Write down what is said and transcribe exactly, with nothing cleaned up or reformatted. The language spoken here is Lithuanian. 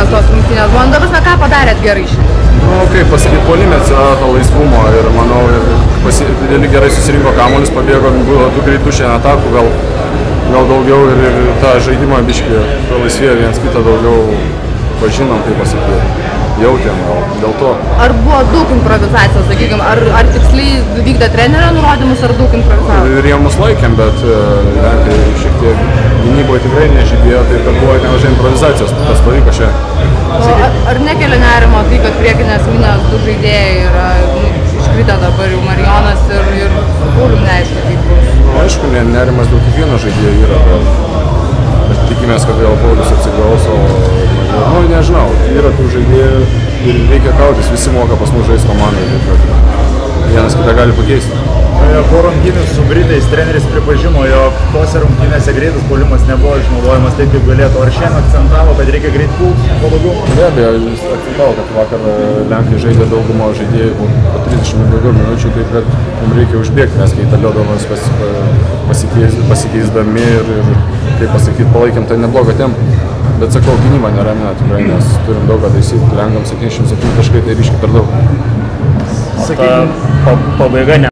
įdomios tos rungtynės buvo. Dabar, ką padarėt gerai šiandien? Nu, kaip pasakyti, puolime atsirado to laisvumo ir manau, ir pasi, dideli gerai susirinko kamuolis, pabėgo, buvo tų greitų šiandien atakų, gal, gal daugiau ir, ir tą žaidimą biškį pralaisvėjo viens kitą daugiau pažinom, kaip pasakyti, jautėm gal dėl to. Ar buvo daug improvizacijos, sakykime, ar, ar tiksliai vykdė trenerio nurodymus, ar daug improvizacijos? Ir jie mus laikėm, bet Lenkai šiek tiek gynyboje tikrai nežydėjo, tai kad buvo nemažai improvizacijos, tas pavyko šiandien. Ar, ar nekelia nerimo tai, kad priekinės linijos du žaidėjai yra nu, iškritę dabar jau Marijonas ir, ir Paulium neaišku, kaip bus? Nu, aišku, ne, nerimas dėl kiekvieno žaidėjo yra, bet tikimės, kad vėl Paulius atsigaus, o nu, nežinau, yra tų žaidėjų ir reikia kautis, visi moka pas mus žaisti komandai, kad vienas kitą gali pakeisti. Po rungtynių su Britais treneris pripažino, jog tose rungtynėse greitas puolimas nebuvo išnaudojamas taip, kaip galėtų. Ar šiandien akcentavo, kad reikia greit pult po daugiau? Be abejo, jis akcentavo, kad vakar Lenkai žaidė daugumo žaidėjų po trisdešimt daugiau minučių, taip kad mums reikia užbėgti, nes kai Taliodonas pas, pasikeis, pasikeisdami ir, ir, kaip pasakyti, palaikėm tai neblogą tempą. Bet sakau, gynyba neramina tikrai, nes turim daug ką taisyti, Lenkams septyniasdešimt septyni taškai tai ryškiai per daug. Sakykim, pabaiga ne.